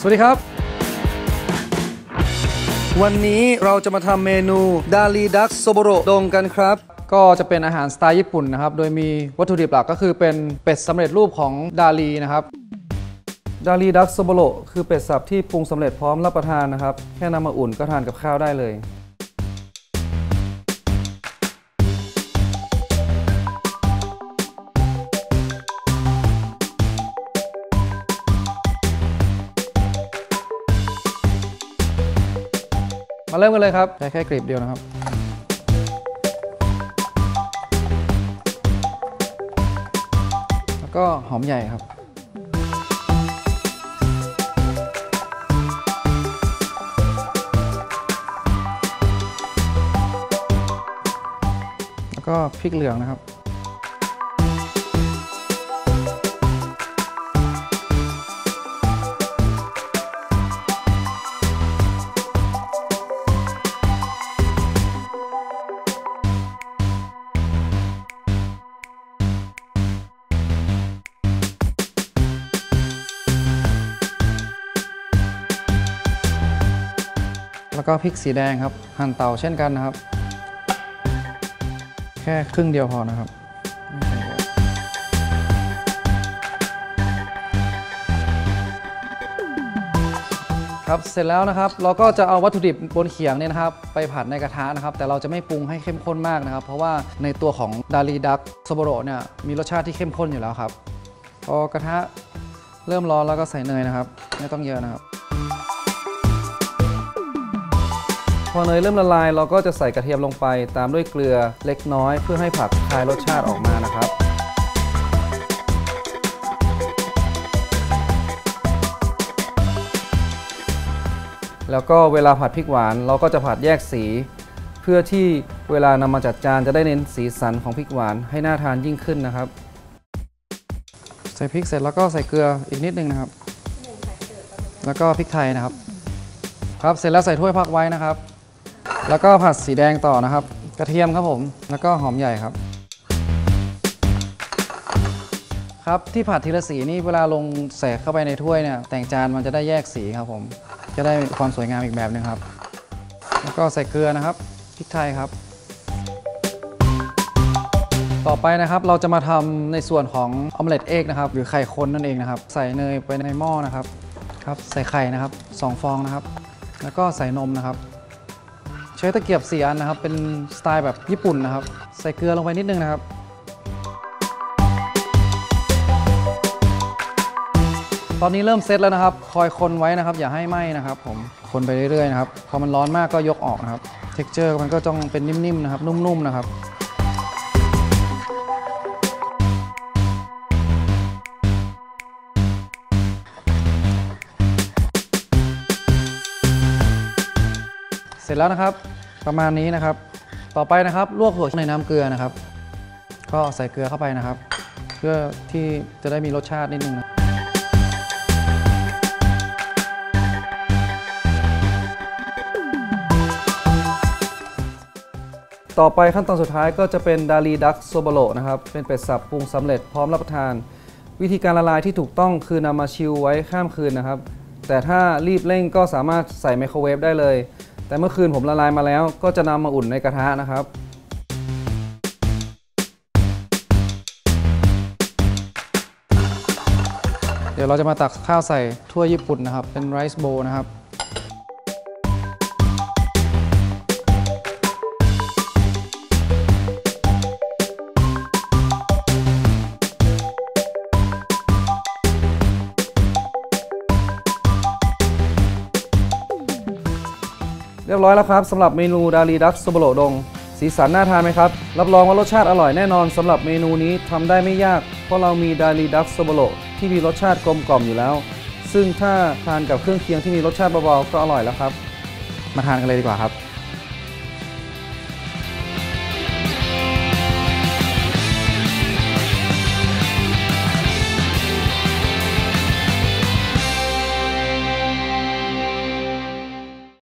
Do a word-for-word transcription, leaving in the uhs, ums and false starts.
วัสดีครับวันนี้เราจะมาทำเมนูดาลีดักโซโบโรดงกันครับก็จะเป็นอาหารสไตล์ญี่ปุ่นนะครับโดยมีวัตถุดิบหลักก็คือเป็นเป็ดสำเร็จรูปของดาลีนะครับดาลีดักโซโบโรคือเป็ดสับที่ปรุงสำเร็จพร้อมรับประทานนะครับแค่นำมาอุ่นก็ทานกับข้าวได้เลยมาเริ่มกันเลยครับใช้แค่กลีบเดียวนะครับแล้วก็หอมใหญ่ครับแล้วก็พริกเหลืองนะครับแล้วก็พริกสีแดงครับหั่นเตาเช่นกันนะครับแค่ครึ่งเดียวพอนะครับครับเสร็จแล้วนะครับเราก็จะเอาวัตถุดิบบนเขียงเนี่ยนะครับไปผัดในกระทะนะครับแต่เราจะไม่ปรุงให้เข้มข้นมากนะครับเพราะว่าในตัวของดาลีดักโซโบโรเนี่ยมีรสชาติที่เข้มข้นอยู่แล้วครับพอกระทะเริ่มร้อนแล้วก็ใส่เนยนะครับไม่ต้องเยอะนะครับพอเนยเริ่มละลายเราก็จะใส่กระเทียมลงไปตามด้วยเกลือเล็กน้อยเพื่อให้ผักคลายรสชาติออกมานะครับแล้วก็เวลาผัดพริกหวานเราก็จะผัดแยกสีเพื่อที่เวลานำมาจัดจานจะได้เน้นสีสันของพริกหวานให้น่าทานยิ่งขึ้นนะครับใส่พริกเสร็จแล้วก็ใส่เกลืออีกนิดนึงนะครับแล้วก็พริกไทยนะครับครับเสร็จแล้วใส่ถ้วยพักไว้นะครับแล้วก็ผัดสีแดงต่อนะครับกระเทียมครับผมแล้วก็หอมใหญ่ครับครับที่ผัดทีละสีนี่เวลาลงใส่เข้าไปในถ้วยเนี่ยแต่งจานมันจะได้แยกสีครับผมจะได้ความสวยงามอีกแบบนึงครับแล้วก็ใส่เกลือนะครับพริกไทยครับต่อไปนะครับเราจะมาทำในส่วนของออมเล็ตเอ็กนะครับหรือไข่คนนั่นเองนะครับใส่เนยไปในหม้อนะครับครับใส่ไข่นะครับสองฟองนะครับแล้วก็ใส่นมนะครับใช้ตะเกียบสี่อันนะครับเป็นสไตล์แบบญี่ปุ่นนะครับใส่เกลือลงไปนิดนึงนะครับตอนนี้เริ่มเซตแล้วนะครับคอยคนไว้นะครับอย่าให้ไหม้นะครับผมคนไปเรื่อยๆนะครับพอมันร้อนมากก็ยกออกนะครับเท็กเจอร์มันก็ต้องเป็นนิ่มๆนะครับนุ่มๆนะครับเสร็จแล้วนะครับประมาณนี้นะครับต่อไปนะครับลวกถั่วในน้ำเกลือนะครับก็ใส่เกลือเข้าไปนะครับเพื่อที่จะได้มีรสชาตินิดนึงนะต่อไปขั้นตอนสุดท้ายก็จะเป็นดาลีดักโซโบโรนะครับเป็นเป็ดสับปรุงสำเร็จพร้อมรับประทานวิธีการละลายที่ถูกต้องคือนำมาชิลไว้ข้ามคืนนะครับแต่ถ้ารีบเร่งก็สามารถใส่ไมโครเวฟได้เลยแต่เมื่อคืนผมละลายมาแล้วก็จะนำมาอุ่นในกระทะนะครับเดี๋ยวเราจะมาตักข้าวใส่ถ้วยญี่ปุ่นนะครับเป็นไรซ์โบว์นะครับเรียบร้อยแล้วครับสำหรับเมนูดาลีดักโซโบโรดงสีสันน่าทานไหมครับรับรองว่ารสชาติอร่อยแน่นอนสำหรับเมนูนี้ทำได้ไม่ยากเพราะเรามีดาลีดักโซโบโรที่มีรสชาติกลมกล่อมอยู่แล้วซึ่งถ้าทานกับเครื่องเคียงที่มีรสชาติเบาๆก็อร่อยแล้วครับมาทานกันเลยดีกว่าครับ